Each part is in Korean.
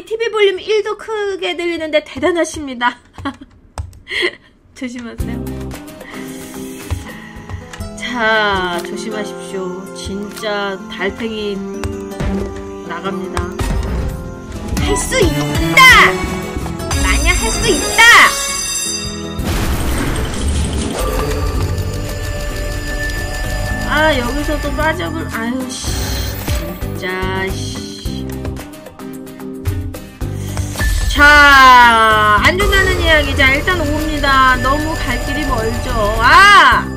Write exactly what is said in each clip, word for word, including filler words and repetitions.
티비 볼륨 일도 크게 들리는데 대단하십니다. 조심하세요. 자, 조심하십시오. 진짜 달팽이 나갑니다. 할 수 있다! 마녀 할 수 있다! 아, 여기서도 빠져볼, 아유, 씨. 진짜, 씨. 자, 안 준다는 이야기. 자, 일단 옵니다. 너무 갈 길이 멀죠. 아!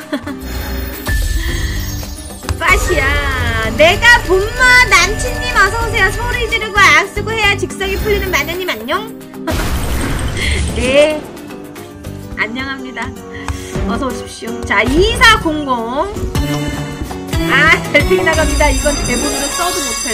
빠시야. 내가 본마 남친님 어서오세요. 소리 지르고 악쓰고 해야 직성이 풀리는 마녀님 안녕? 네. 안녕합니다. 어서 오십시오. 자, 이사공공. 아, 달팽이 나갑니다. 이건 대본으로 써도 못할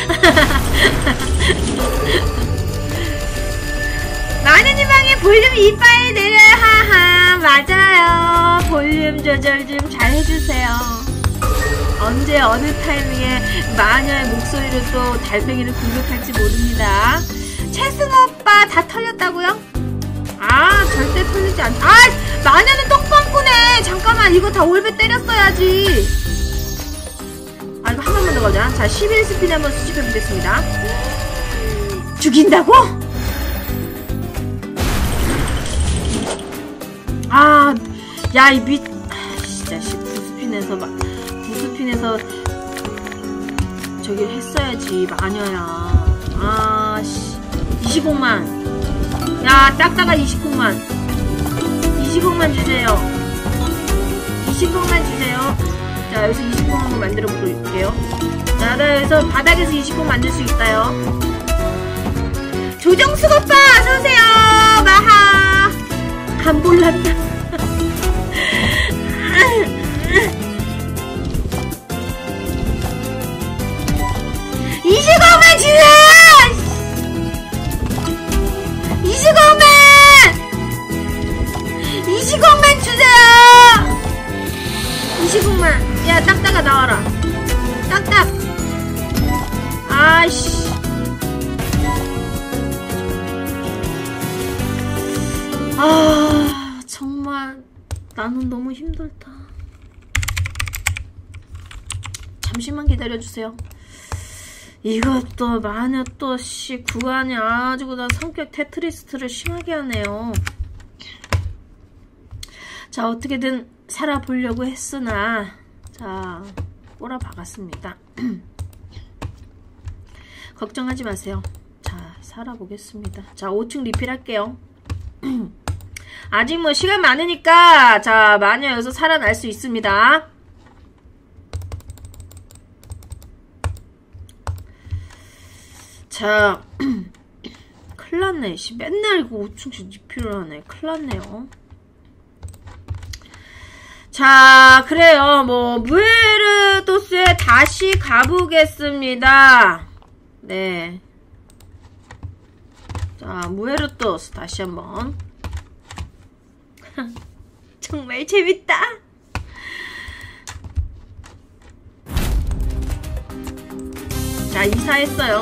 듯. 마녀님 방에 볼륨 이빨 내려요. 하하. 맞아요. 볼륨 조절 좀 잘 해주세요. 언제 어느 타이밍에 마녀의 목소리로 또 달팽이를 공격할지 모릅니다. 채승 오빠 다 털렸다고요? 아, 절대 털리지 않. 아, 마녀는 떡방꾸네. 잠깐만, 이거 다 올배 때렸어야지. 아, 이거 한 번만 더 가자. 자, 십일 스핀 한번 수집해보겠습니다. 죽인다고? 아, 야, 이 밑, 아, 진짜 구 스핀에서 막 구 스핀에서 저기 했어야지. 마녀야. 아, 씨. 이십오만. 야, 딱딱아 이십공만. 이십공만 주세요. 이십공만 주세요. 자, 여기서 이십공 한번 만들어 볼게요. 자, 나 여기서 바닥에서 이십공 만들 수 있어요. 조정숙 오빠, 어서오세요. 마하. 안 볼란다. 이십공만 주세요! 이십공만! 이십공만 주세요! 이십공만. 야, 딱딱아 나와라. 딱딱. 아이씨. 아, 정말 나는 너무 힘들다. 잠시만 기다려주세요. 이것도 마녀 또 씨 구간이 아주 그냥 성격 테트리스트를 심하게 하네요. 자, 어떻게든 살아보려고 했으나 자, 꼬라박았습니다. 걱정하지 마세요. 자, 살아보겠습니다. 자, 오 층 리필할게요. 아직 뭐 시간 많으니까 자, 마녀 여기서 살아날 수 있습니다. 자, 큰일났네. 씨, 맨날 이거 오 층씩 리필을 하네. 큰일났네요. 자, 그래요. 뭐 무에르토스에 다시 가보겠습니다. 네. 자, 무에르토스 다시 한번. 정말 재밌다. 자, 이사했어요.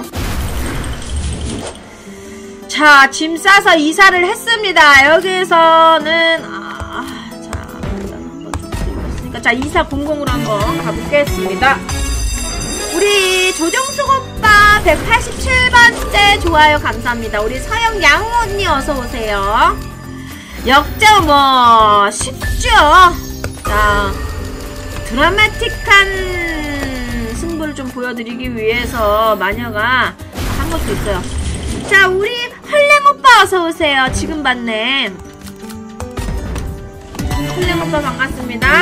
자, 짐 싸서 이사를 했습니다. 여기서는 아, 자, 일단 한번 좀 들렸으니까 자, 이사공공으로 한번 가보겠습니다. 우리 조정숙 오빠 백팔십칠 번째 좋아요 감사합니다. 우리 서영 양호 언니 어서오세요. 역전 뭐 쉽죠. 자, 드라마틱한 승부를 좀 보여드리기 위해서 마녀가 한 것도 있어요. 자, 우리 헐랭 오빠 어서오세요. 지금 봤네. 헐랭 오빠 반갑습니다.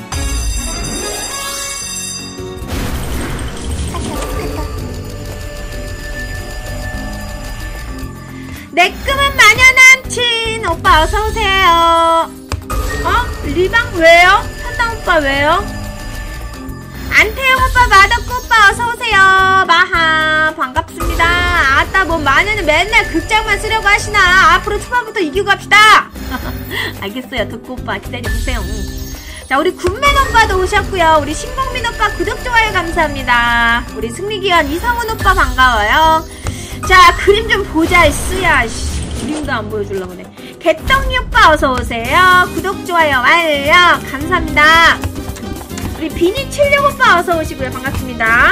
내끔은 마녀 남친 오빠 어서오세요. 어? 리방 왜요? 한당 오빠 왜요? 안태영 오빠 마덕구 오빠 어서오세요. 마하 반갑습니다. 아따 뭐 마녀는 맨날 극장만 쓰려고 하시나. 앞으로 초반부터 이기고 갑시다. 알겠어요. 덕구 오빠 기다려보세요. 자, 우리 군맨 오빠도 오셨고요. 우리 신봉민 오빠 구독 좋아요 감사합니다. 우리 승리기원 이성훈 오빠 반가워요. 자, 그림 좀 보자, 쓰야. 씨, 그림도 안 보여주려고 그래. 개떡이 오빠 어서오세요. 구독, 좋아요, 알려. 감사합니다. 우리 비니 칠육 오빠 어서오시고요. 반갑습니다.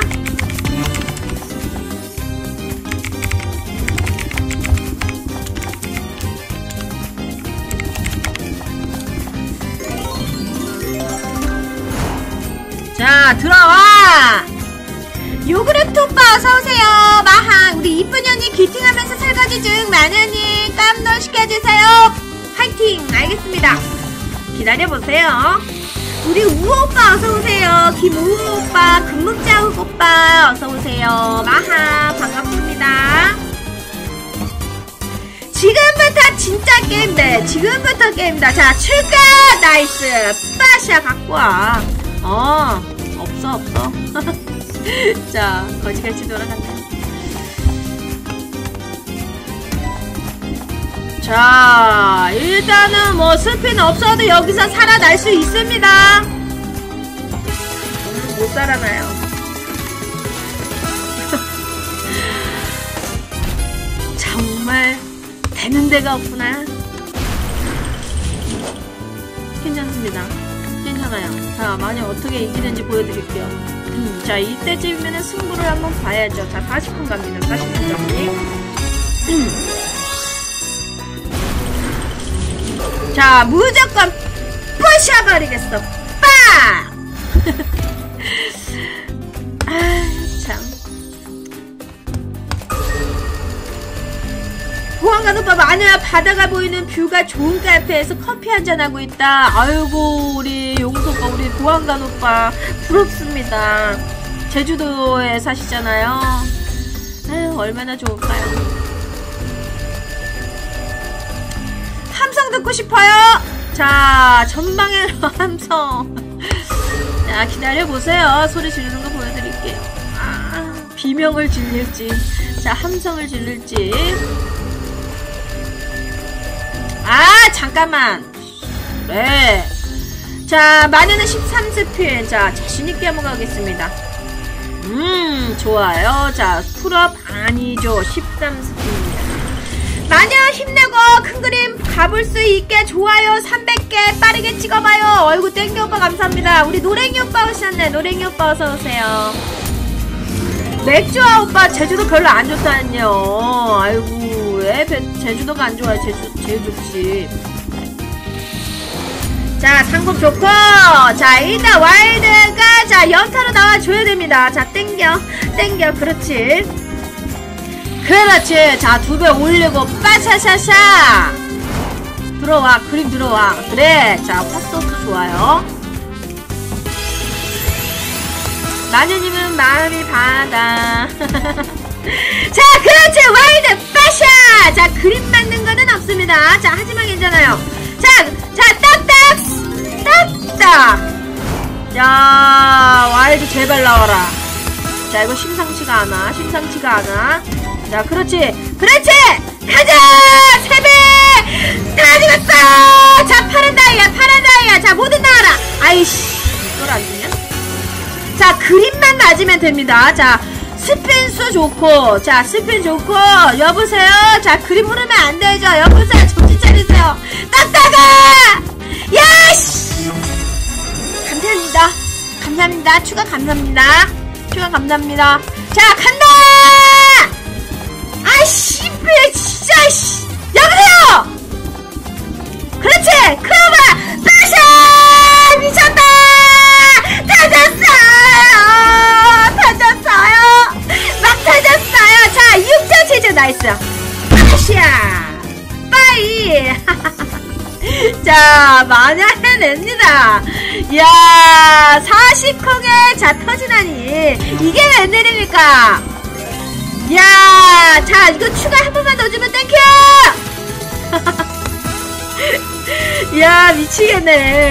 자, 들어와! 요구르트 오빠 어서오세요. 마항, 우리 이쁜 언니 기팅하면서 설거지 중 마녀님 깜놀 시켜주세요. 파이팅! 알겠습니다. 기다려보세요. 우리 우호 오빠 어서오세요. 김우호 오빠, 금묵자욱 오빠 어서오세요. 마항, 반갑습니다. 지금부터 진짜 게임돼. 지금부터 게임다. 자, 출가! 나이스! 빠샤 갖고와. 어, 없어, 없어. 자, 거지같이 돌아간다. 자, 일단은 뭐 스핀 없어도 여기서 살아날 수 있습니다. 음, 못 살아나요. 정말 되는 데가 없구나. 괜찮습니다. 괜찮아요. 자, 만약 어떻게 이기는지 보여드릴게요. 음, 자, 이때쯤이면 승부를 한번 봐야죠. 자, 사십 분 갑니다. 사십 분 정리. 음. 자, 무조건 부셔버리겠어. 빡! 아, 참. 보안관 오빠 마녀야, 바다가 보이는 뷰가 좋은 카페에서 커피 한잔하고 있다. 아이고, 우리 용서가 우리 보안관 오빠 부럽습니다. 제주도에 사시잖아요. 아유, 얼마나 좋을까요. 함성 듣고 싶어요. 자, 전방에 함성. 자, 기다려보세요. 소리 지르는 거 보여드릴게요. 아, 비명을 질릴지, 자, 함성을 질릴지. 아, 잠깐만. 네. 자, 마녀는 십삼 스핀. 자, 자신있게 한번 가겠습니다. 음, 좋아요. 자, 풀업 아니죠. 십삼 스핀입니다. 마녀 힘내고 큰 그림 가볼 수 있게 좋아요 삼백 개 빠르게 찍어봐요. 어이구, 땡기 오빠 감사합니다. 우리 노랭이 오빠 오셨네. 노랭이 오빠 어서오세요. 맥주아 오빠 제주도 별로 안 좋다는요. 아이고, 왜 제주도가 안 좋아요. 제주, 제일 좋지. 자, 상품 좋고. 자, 일단 와일드가 자 연타로 나와줘야 됩니다. 자, 땡겨 땡겨. 그렇지 그렇지. 자, 두 배 올리고 빠샤샤샤. 들어와. 그림 들어와. 그래. 자, 팥소스 좋아요. 마녀님은 마음이 바다. 자, 그렇지. 와일드 빠샤. 자, 그림 만든 거는 없습니다. 자, 하지만 괜찮아요. 자, 자, 딱딱 딱딱. 자, 와일드 제발 나와라. 자, 이거 심상치가 않아. 심상치가 않아. 자, 그렇지. 그렇지. 가자. 세 배. 다 죽었어. 자, 파란 다이아. 파란 다이아. 자, 모두 나와라. 아이씨, 이걸 안 주냐? 자, 그림만 맞으면 됩니다. 자, 스핀수 좋고. 자, 스핀 좋고. 여보세요. 자, 그림 흐르면 안 되죠. 여보세요. 정신 차리세요. 딱딱아. 야씨. 감사합니다. 감사합니다. 추가 감사합니다. 추가 감사합니다. 자, 간다. 아씨, 진짜, 씨. 여보세요! 그렇지! 크로바! 빠샤! 미쳤다! 터졌어요! 터졌어요! 막 터졌어요! 자, 육 점 칠 점 나이스! 빠샤! 빠이! 자, 마녀 해냅니다! 이야, 사십 콩에 자, 터지다니! 이게 웬일입니까? 야, 자, 이거 추가 한 번만 더 주면 땡큐! 야, 미치겠네.